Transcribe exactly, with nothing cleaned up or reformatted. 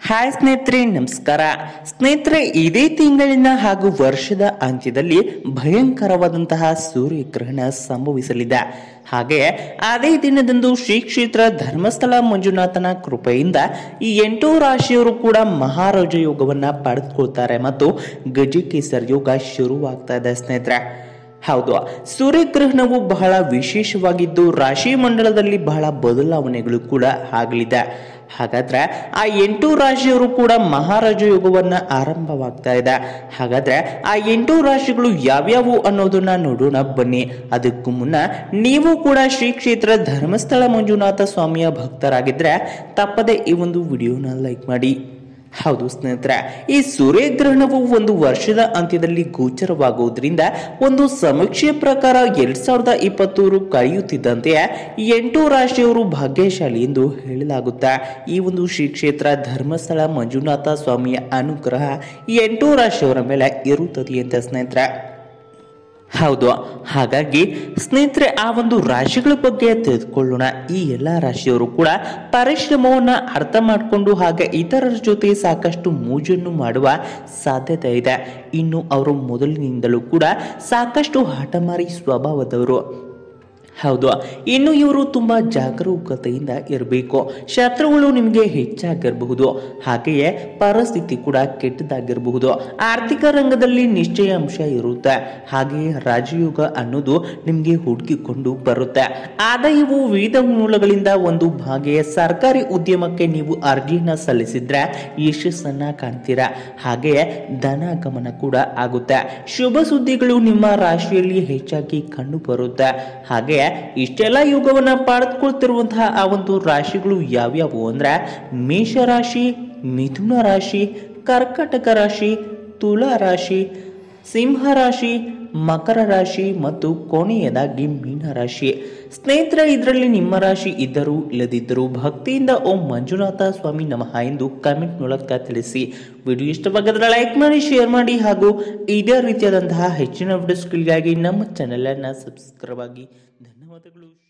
Hi ಸ್ನೇಹಿತರೆ, ನಮಸ್ಕಾರ ಸ್ನೇಹಿತರೆ. ಇದೇ ತಿಂಗಳಿನ ಹಾಗೂ ವರ್ಷದ ಅಂತ್ಯದಲ್ಲಿ ಭಯಂಕರವಾದಂತಹ ಸೂರ್ಯಗ್ರಹಣ ಸಂಭವಿಸಲಿದೆ. ಹಾಗೆ ಅದೇ ದಿನದಂದು ಶ್ರೀ ಕ್ಷೇತ್ರ ಧರ್ಮಸ್ಥಳ ಮಂಜುನಾಥನ ಕೃಪೆಯಿಂದ ಈ ಎಂಟು ರಾಶಿಯವರು ಕೂಡ ಮಹಾರಾಜ ಯೋಗವನ್ನ ಪಡೆದುಕೊಳ್ತಾರೆ ಮತ್ತು ಗಜಕೇಸರಿ ಯೋಗ ಶುರುವಾಗ್ತಾ ಇದೆ ಸ್ನೇಹಿತರೆ. ಹೌದು, ಸೂರ್ಯಗ್ರಹಣವು ಬಹಳ ವಿಶೇಷವಾಗಿದ್ದು ರಾಶಿ ಮಂಡಲದಲ್ಲಿ ಬಹಳ ಬದಲಾವಣೆಗಳು ಕೂಡ ಆಗಲಿದೆ. ಹಾಗಾದ್ರೆ ಆ ಎಂಟು ರಾಶಿಯವರು ಕೂಡ ಮಹಾರಾಜ ಯೋಗವನ್ನ ಆರಂಭವಾಗ್ತಾ ಇದೆ. ಹಾಗಾದ್ರೆ ಆ ಎಂಟು ರಾಶಿಗಳು ಯಾವ್ಯಾವು ಅನ್ನೋದನ್ನ ನೋಡೋಣ ಬನ್ನಿ. ಅದಕ್ಕೂ ಮುನ್ನ ನೀವು ಕೂಡ ಶ್ರೀ ಕ್ಷೇತ್ರ ಧರ್ಮಸ್ಥಳ ಮಂಜುನಾಥ ಸ್ವಾಮಿಯ ಭಕ್ತರಾಗಿದ್ರೆ ತಪ್ಪದೆ ಈ ಒಂದು ವಿಡಿಯೋನ ಲೈಕ್ ಮಾಡಿ. ಹೌದು ಸ್ನೇಹಿತರೆ, ಈ ಸೂರ್ಯಗ್ರಹಣವು ಒಂದು ವರ್ಷದ ಅಂತ್ಯದಲ್ಲಿ ಗೋಚರವಾಗುವುದರಿಂದ ಒಂದು ಸಮೀಕ್ಷೆಯ ಪ್ರಕಾರ ಎರಡ್ ಸಾವಿರದ ಇಪ್ಪತ್ತೂರು ಕಳೆಯುತ್ತಿದ್ದಂತೆಯೇ ಎಂಟು ರಾಶಿಯವರು ಭಾಗ್ಯಶಾಲಿ ಎಂದು ಹೇಳಲಾಗುತ್ತೆ. ಈ ಒಂದು ಶ್ರೀ ಕ್ಷೇತ್ರ ಧರ್ಮಸ್ಥಳ ಮಂಜುನಾಥ ಸ್ವಾಮಿಯ ಅನುಗ್ರಹ ಈ ಎಂಟು ರಾಶಿಯವರ ಮೇಲೆ ಇರುತ್ತದೆ ಅಂತ ಸ್ನೇಹಿತರೆ. ಹೌದು, ಹಾಗಾಗಿ ಸ್ನೇಹಿತರೆ ಆ ಒಂದು ರಾಶಿಗಳ ಬಗ್ಗೆ ತಿಳಿದುಕೊಳ್ಳೋಣ. ಈ ಎಲ್ಲಾ ರಾಶಿಯವರು ಕೂಡ ಪರಿಶ್ರಮವನ್ನ ಅರ್ಥ ಮಾಡಿಕೊಂಡು ಹಾಗೆ ಇತರರ ಜೊತೆ ಸಾಕಷ್ಟು ಮೋಜನ್ನು ಮಾಡುವ ಸಾಧ್ಯತೆ ಇದೆ. ಇನ್ನು ಅವರು ಮೊದಲಿನಿಂದಲೂ ಕೂಡ ಸಾಕಷ್ಟು ಹಠಮಾರಿ ಸ್ವಭಾವದವರು. ಹೌದು, ಇನ್ನು ಇವರು ತುಂಬಾ ಜಾಗರೂಕತೆಯಿಂದ ಇರಬೇಕು. ಶತ್ರುಗಳು ನಿಮಗೆ ಹೆಚ್ಚಾಗಿರಬಹುದು, ಹಾಗೆಯೇ ಪರಿಸ್ಥಿತಿ ಕೂಡ ಕೆಟ್ಟದಾಗಿರಬಹುದು. ಆರ್ಥಿಕ ರಂಗದಲ್ಲಿ ನಿಶ್ಚಯ ಅಂಶ ಇರುತ್ತೆ, ಹಾಗೆಯೇ ರಾಜಯೋಗ ಅನ್ನೋದು ನಿಮಗೆ ಹುಡುಕಿಕೊಂಡು ಬರುತ್ತೆ. ಆದಾಯವು ವಿವಿಧ ಮೂಲಗಳಿಂದ ಒಂದು ಭಾಗಿಯ ಸರ್ಕಾರಿ ಉದ್ಯಮಕ್ಕೆ ನೀವು ಅರ್ಜಿಯನ್ನ ಸಲ್ಲಿಸಿದ್ರೆ ಯಶಸ್ಸನ್ನ ಕಾಣ್ತೀರಾ. ಹಾಗೆಯೇ ಧನಾಗಮನ ಕೂಡ ಆಗುತ್ತೆ. ಶುಭ ಸುದ್ದಿಗಳು ನಿಮ್ಮ ರಾಶಿಯಲ್ಲಿ ಹೆಚ್ಚಾಗಿ ಕಂಡು ಬರುತ್ತೆ. ಹಾಗೆ ಇಷ್ಟೆಲ್ಲ ಯೋಗವನ್ನ ಪಡೆದುಕೊಳ್ತಿರುವಂತಹ ಆ ಒಂದು ರಾಶಿಗಳು ಯಾವ್ಯಾವು ಅಂದ್ರೆ ಮೇಷರಾಶಿ, ಮಿಥುನ ರಾಶಿ, ಕರ್ಕಟಕ ರಾಶಿ, ತುಲಾ ರಾಶಿ, ಸಿಂಹ ರಾಶಿ, ಮಕರ ರಾಶಿ ಮತ್ತು ಕೊನೆಯದಾಗಿ ಮೀನ ರಾಶಿ. ಸ್ನೇಹಿತರೆ, ಇದರಲ್ಲಿ ನಿಮ್ಮ ರಾಶಿ ಇದ್ದರೂ ಇಲ್ಲದಿದ್ದರೂ ಭಕ್ತಿಯಿಂದ ಓಂ ಮಂಜುನಾಥ ಸ್ವಾಮಿ ನಮಃ ಎಂದು ಕಮೆಂಟ್ ಮೂಲಕ ತಿಳಿಸಿ. ವಿಡಿಯೋ ಇಷ್ಟವಾದರೆ ಲೈಕ್ ಮಾಡಿ, ಶೇರ್ ಮಾಡಿ ಹಾಗೂ ಇದೇ ರೀತಿಯಾದಂತಹ ಹೆಚ್ಚಿನ ವಿಡಿಯೋಸ್ಗಳಿಗಾಗಿ ನಮ್ಮ ಚಾನೆಲ್ ಅನ್ನ ಸಬ್ಸ್ಕ್ರೈಬ್ ಆಗಿ. ಧನ್ಯವಾದಗಳು.